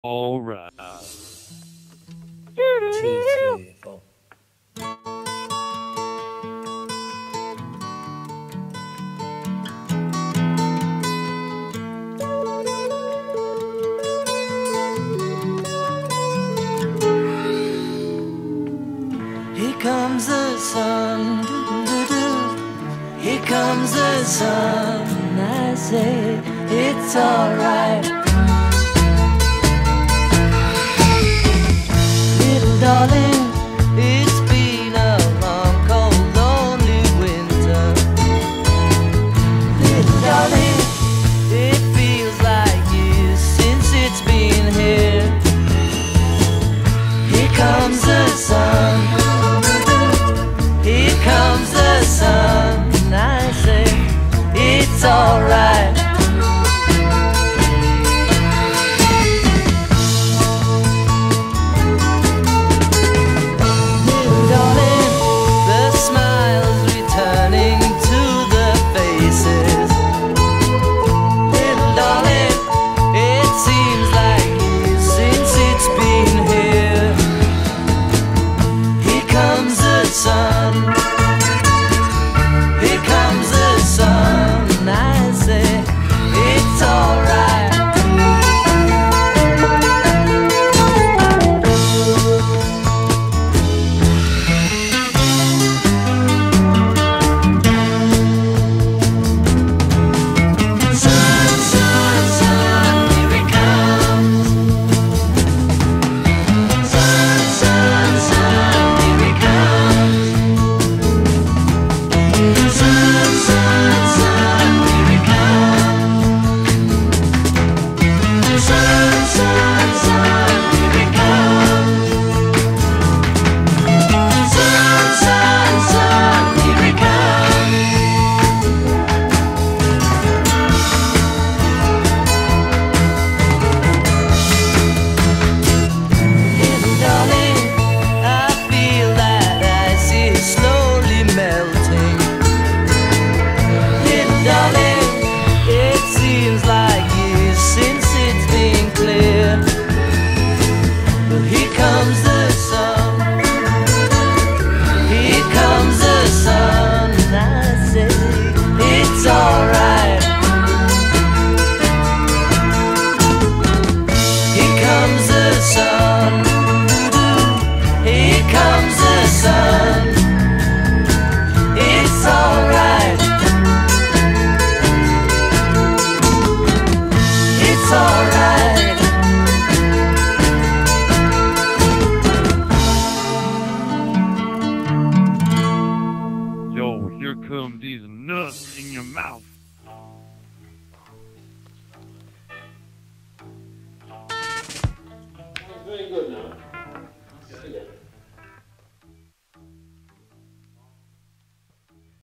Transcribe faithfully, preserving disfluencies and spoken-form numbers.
All right. Two, three, four. Here comes the sun, doo-doo-doo. Here comes the sun. I say it's alright. Darling, it's been a long, cold, lonely winter. Little darling, it feels like years since it's been here. Here comes the sun. Here comes the sun. I say it's alright. Yo, here come these nuts in your mouth.